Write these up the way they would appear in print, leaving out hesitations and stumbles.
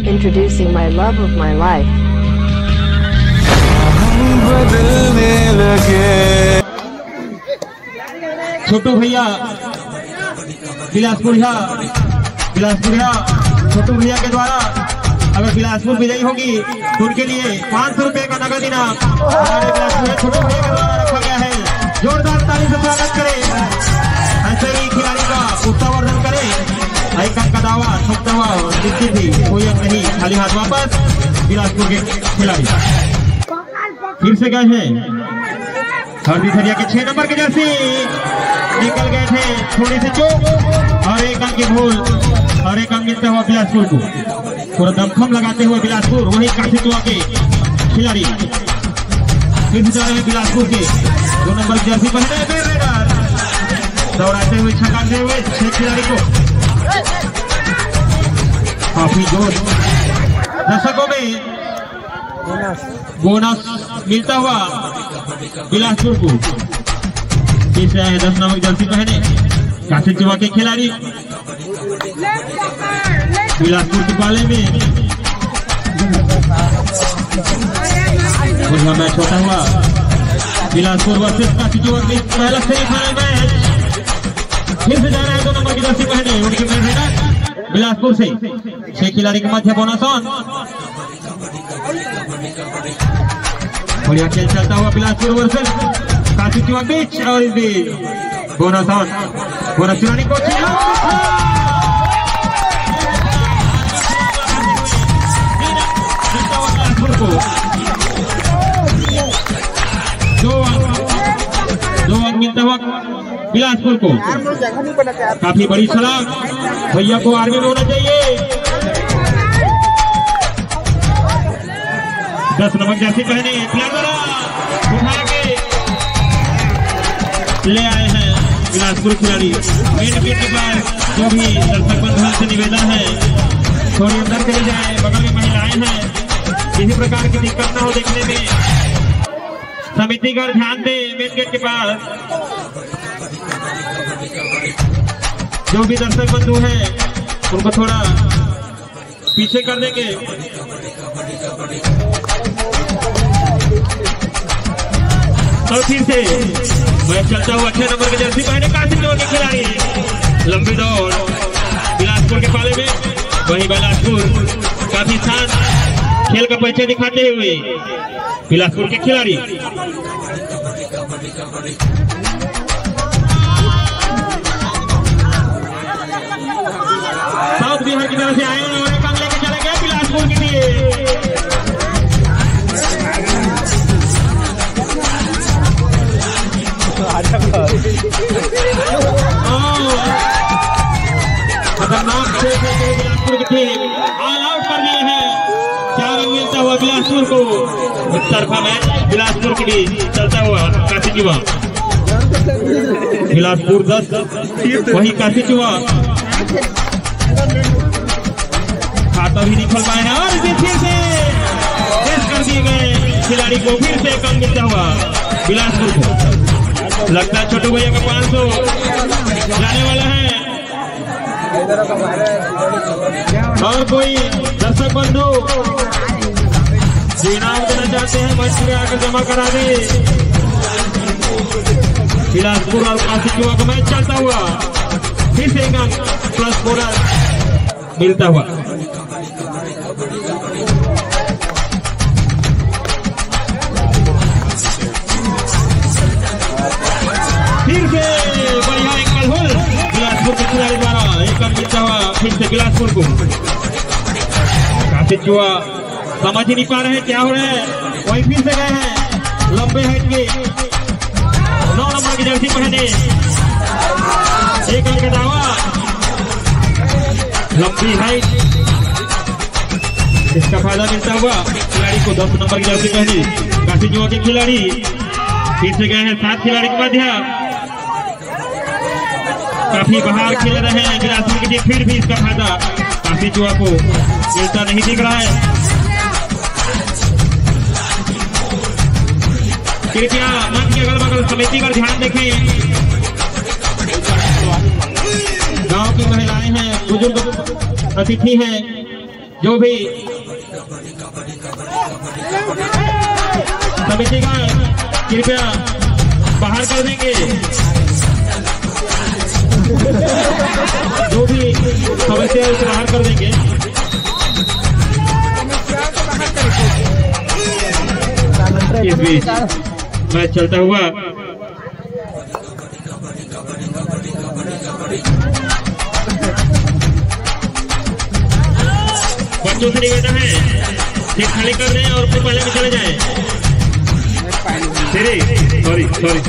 Introducing my love of my life. छोटू भैया बिलासपुरिया छोटू भैया के द्वारा अगर बिलासपुर विजयी होगी तो उनके लिए 500 रुपए का नगद इनाम हमारे बिलासपुर छोटू भैया के द्वारा रखा गया है। जोरदार ताली से स्वागत करें। ऐसे ही खिलाड़ी का उत्साहवर्धन करें। आइकन का दावा ठोकता हुआ निश्चित ही कोई अंक नहीं, खाली हाथ वापस। बिलासपुर के खिलाड़ी फिर से गए हैं हरदी सरिया के 6 नंबर के जर्सी निकल गए थे, थोड़ी सी चूक और एक अंक की भूल और एक अंक मिलता हुआ बिलासपुर को। पूरा दमखम लगाते हुए बिलासपुर वही काफी चुआ के खिलाड़ी फिर से जा रहे हैं। बिलासपुर के 2 नंबर की जर्सी पहने दौड़ाते हुए छकाते हुए 6 खिलाड़ी को काफी जोर। दर्शकों में बोनस मिलता हुआ बिलासपुर को। इस 10 नंबर जर्सी पहने काफी चुआ के खिलाड़ी बिलासपुर के पाले में मैच होता हुआ बिलासपुर वर्सेस काफी चुआ के पहला सेमीफाइनल मैच। फिर से जा रहा है 2 नंबर की जर्सी पहने उनकी बिलासपुर से 6 खिलाड़ी के मध्य बोनस ऑन। बढ़िया खेल चलता हुआ बिलासपुर वर्सेस काफी चुआ बीच और इस बीच बोनस ऑन। बोनस चुराने को दो अंक मिलता हुआ बिलासपुर को। काफी बड़ी सलाह भैया को आर्मी में होना चाहिए। 10 नंबर जर्सी पहने उठा के ले आए हैं बिलासपुर खिलाड़ी। मेन गेट के पास जो भी दर्शक बंधुओं से निवेदन है थोड़ी अंदर चली जाए, बगल में महिलाएं हैं, किसी प्रकार की दिक्कत न हो देखने में समितिगण ध्यान दे। मेन गेट के पास जो भी दर्शक बंधु हैं उनको थोड़ा पीछे कर देंगे। और फिर से मैच चलता हुआ 6 नंबर के जर्सी पहने काफी चुआ के खिलाड़ी लंबी दौड़ बिलासपुर के पाले में। वही बिलासपुर काफी शान खेल का परिचय दिखाते हुए बिलासपुर के खिलाड़ी साउथ बिहार की तरफ से आए और एक अंक लेके चले गए बिलासपुर के लिए। खतरनाक से बिलासपुर की टीम ऑल आउट कर दिए हैं। 4 अंक मिलता हुआ बिलासपुर को। एक तरफा मैच बिलासपुर के लिए चलता हुआ काफी चुआ बिलासपुर 10 वही काफी चुआ खाता भी नहीं खोल पाए हैं और फिर से टेस्ट कर दिए गए खिलाड़ी को। फिर से कम मिलता हुआ बिलासपुर को। लगता है छोटू भैया का 500 जाने वाला है। और कोई दर्शक बंधु इनाम देना चाहते हैं मंच में आकर जमा करा दे। बिलासपुर और काफी चुआ का मैच चलता हुआ फिर से एक अंक प्लस बोनस मिलता हुआ। फिर से बढ़िया एंकल होल बिलासपुर के खिलाड़ी द्वारा एक अंक मिलता हुआ फिर से बिलासपुर को। काफी चुआ समझ ही नहीं पा रहे क्या हो रहा है। वही फिर से गए हैं लंबे हाइट के 9 नंबर की जर्सी पहने एक अंक का दावा लंबी हाइट इसका फायदा मिलता हुआ खिलाड़ी को। 10 नंबर की जर्सी पहनी काफी चुआ के खिलाड़ी फिर से गए हैं 7 खिलाड़ी के मध्य। काफी बाहर खेल रहे हैं बिलासपुर की टीम, फिर भी इसका फायदा काफी चुआ को मिलता नहीं दिख रहा है। कृपया मंच के अगल बगल समिति पर ध्यान देखें। गांव की महिलाएं हैं, बुजुर्ग अतिथि हैं, जो भी समितिगण कृपया बाहर कर देंगे। जो भी समस्या है उसे बाहर कर देंगे। इस बीच मैच चलता हुआ बच्चों से निवेदन है सीट खाली कर दें और अपने पहले में चले जाएं। सॉरी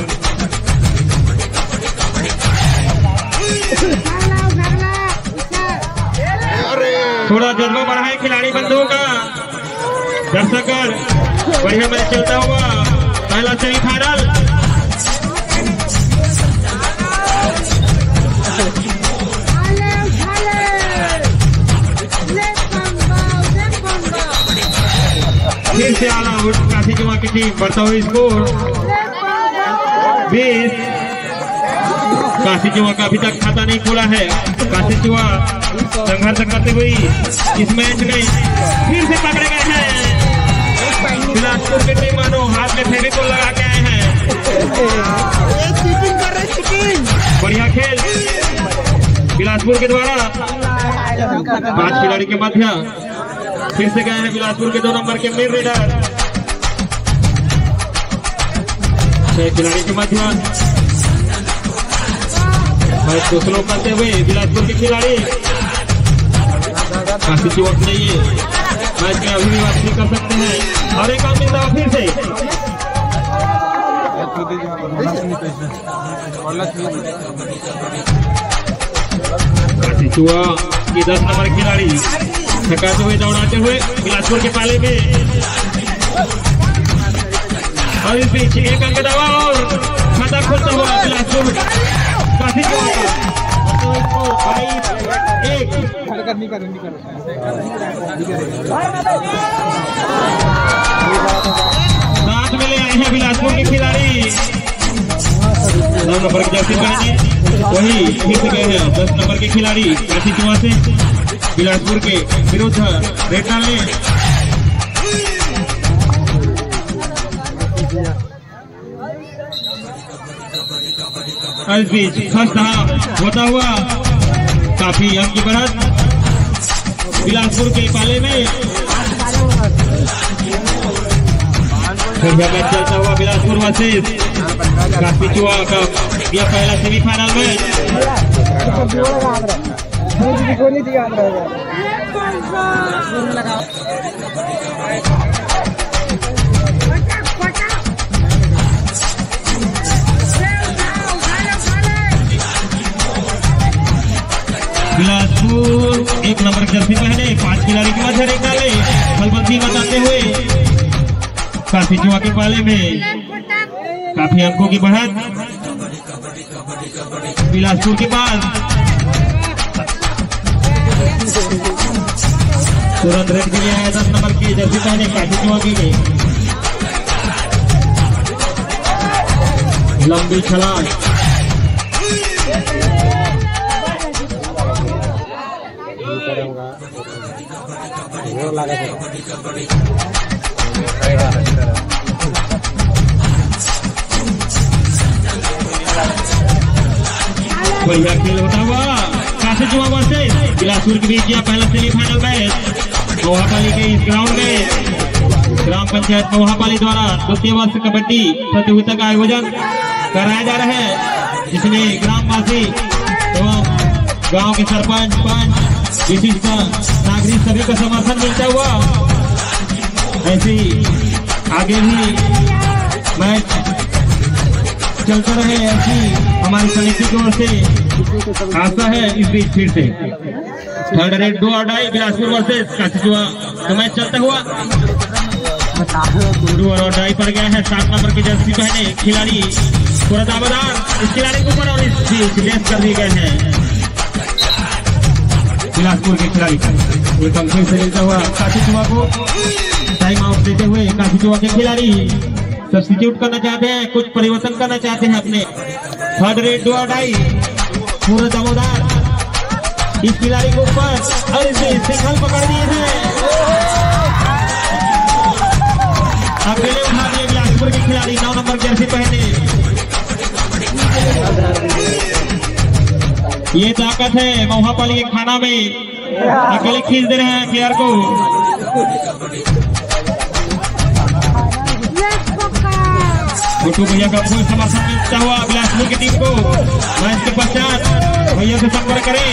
थोड़ा जज्बा बढ़ा है खिलाड़ी बंधुओं का। दर्शकर बढ़िया मैच चलता हुआ पहला सेमीफाइनल। फिर से आला आउट काशी जुआ की टीम। बढ़ता हुआ स्कोर 20। काशी जुआ का अभी तक खाता नहीं खोला है। काशी जुआ संघर्ष करते हुए इस मैच में फिर से पकड़े गए हैं। बिलासपुर के टीम मानो हाथ में फेविकोल लगा के आए हैं। बढ़िया खेल बिलासपुर के द्वारा। 5 खिलाड़ी के मध्य फिर से गए हैं बिलासपुर के 2 नंबर के मेन रेडर। 6 खिलाड़ी के मध्य मैच को स्लो करते हुए बिलासपुर के खिलाड़ी। काफी वक्त नहीं है मैच में अभी भी वापसी कर सकते हैं और एक काम मिलता है फिर से। काशी चुआ की 10 नंबर खिलाड़ी थकाते हुए दौड़ाते हुए बिलासपुर के पाले में। और इस बीच एक अंक दवा और खाता खोलता हुआ बिलासपुर काशी चुआ का 22-1। साथ में ले आए हैं बिलासपुर के खिलाड़ी। 9 नंबर की जर्सी पहने वही फिर से गए हैं 10 नंबर के खिलाड़ी काशी चुआ से बिलासपुर के विरुद्ध रेड डालने। इस बीच फर्स्ट हाफ होता हुआ काफी अंक की बढ़त बिलासपुर के पाले में। मैच चलता हुआ बिलासपुर वर्सेस काशी चुआ का यह पहला सेमीफाइनल मैच। बिलासपुर 1 नंबर की जर्सी पहने 5 खिलाड़ी के मध्य रेड डाले फलबंदी बताते हुए काशी चुआ के पाले में काफी अंकों की बढ़त बिलासपुर के पास। तुरंत रेड के लिए आया 10 नंबर की जर्सी पहने काशी चुआ की गई लंबी छलांग। बढ़िया खेल होता हुआ काशी चुआ वर्सेस बिलासपुर के बीच यह पहला सेमीफाइनल मैच मोहापाली के इस ग्राउंड में ग्राम पंचायत मोहापाली द्वारा 2य वर्ष कबड्डी प्रतियोगिता का आयोजन कराया जा रहा है, जिसमें ग्रामवासी एवं गांव के सरपंच पंच विशिष्ट नागरिक सभी का समर्थन मिलता हुआ ऐसे ही आगे भी मैच चलता रहे, ऐसी हमारी समिति की ओर से आशा है। इस बीच फिर से थर्ड रेड 2 और डाई बिलासपुर वर्सेस काशी चुआ तो मैच चलता हुआ 2 और डाई पड़ गया है। 7 नंबर की जर्सी पहने खिलाड़ी पूरा दावेदार इस खिलाड़ी के ऊपर और इस बीच लेस कर दिए गए हैं बिलासपुर के खिलाड़ी को। फिर से मिलता हुआ काशी चुआ को टाइम आउट देते हुए काशी चुआ के खिलाड़ी सब्स्टिट्यूट करना चाहते हैं, कुछ परिवर्तन करना चाहते हैं अपने। थर्ड रेड 2 और डाई पूरा दावेदार इस खिलाड़ी के ऊपर और इसे सिंगल पकड़ दिए हैं। पहने। ये ताकत है महुआपाली के खाना में, अकेले खींच दे रहे हैं प्लेयर को। गुड्डू भैया का फुल समर्थन मिलता हुआ बिलासपुर की टीम को। मैच के पश्चात भैया से संपर्क करें।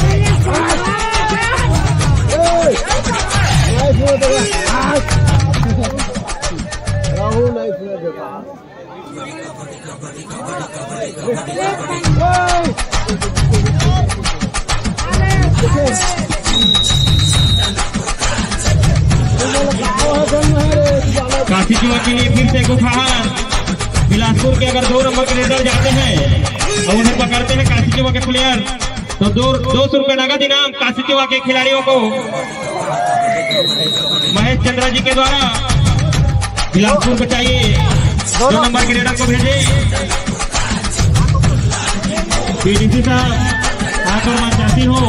काशी जुआ के लिए फिर से गुफार। बिलासपुर के अगर 2 नंबर के रेडर जाते हैं और उन्हें पकड़ते हैं काशी जुआ के प्लेयर, तो 200 रुपए नगद इनाम काशी जुआ के खिलाड़ियों को महेश चंद्रा जी के द्वारा बिलासपुर को चाहिए। 2 नंबर के रेडर को भेजे। पीडीसी साहब आकर मैं चाहती हूँ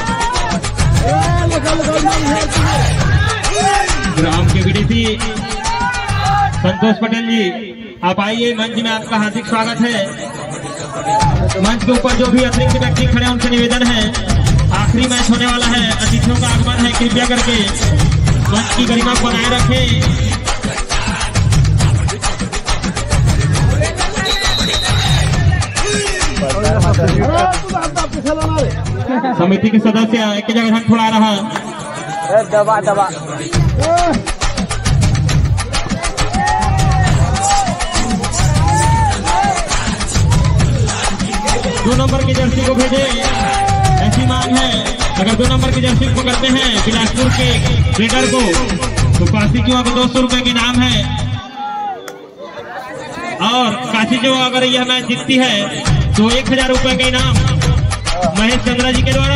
ग्राम के बीडीसी संतोष पटेल जी, आप आइए मंच में, आपका हार्दिक स्वागत है। मंच के ऊपर जो भी अतिरिक्त व्यक्ति खड़े हैं उनसे निवेदन है, आखिरी मैच होने वाला है, अतिथियों का आगमन है, कृपया करके मंच की गरिमा को बनाए रखें। समिति के सदस्य एक जगह हाथ फुला रहा। दबा 2 नंबर की जर्सी को भेजे, ऐसी मांग है। अगर 2 नंबर की जर्सी को करते हैं बिलासपुर के रेडर को, तो काशी जुआ को 200 रुपए के इनाम है। और काशी जुआ अगर यह मैच जीतती है तो 1000 रुपए का इनाम महेश चंद्रा जी के द्वारा।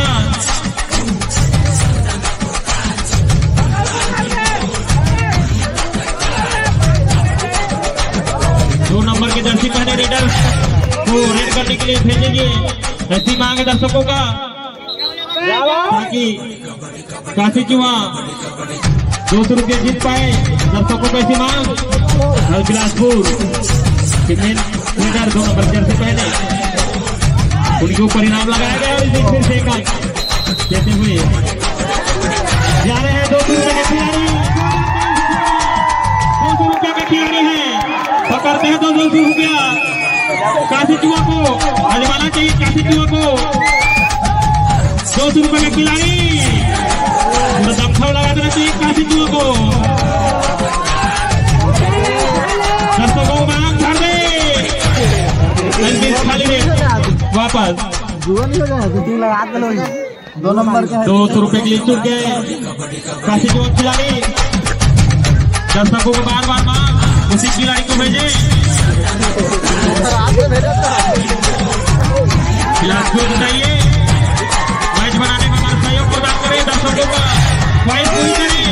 दो नंबर के जर्सी पहने रेडर को रेड करने के लिए भेजेंगे, ऐसी मांग है दर्शकों का, ताकि काशी जुआ 200 रुपये जीत पाए। दर्शकों को ऐसी मांग। बिलासपुर रेडर 2 नंबर जर्सी पहने, उनके ऊपर इनाम लगाया गया और इसे फिर से देते हुए जा रहे हैं 200 रुपये के खिलाड़ी। 200 रुपये के खिलाड़ी है, पकड़ते हैं 200 रुपया। काशी जुआ को आजमाना चाहिए, काशी जुआ को 200 रुपये के खिलाड़ी पूरा दमखम लगा देना चाहिए काशी जुआ को। दर्शकों को मांग कर दे खाली रे वापस 2 नंबर का 200 रुपए के लिए चुक गए काशी जुआ खिलाड़ी। दर्शकों को बार बार मांग उसी खिलाड़ी को भेजे। बिलासपुर बताइए मैच बनाने में हमारा सहयोग प्रदान करें, दर्शकों का ख्वाहिश पूरी करें।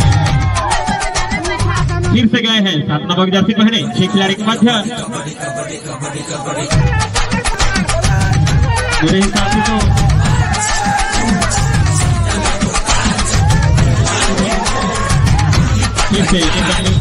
फिर से गए हैं 7 नंबर जर्सी पहने 6 खिलाड़ी के मध्य। मेरे हिसाब से तो फिर से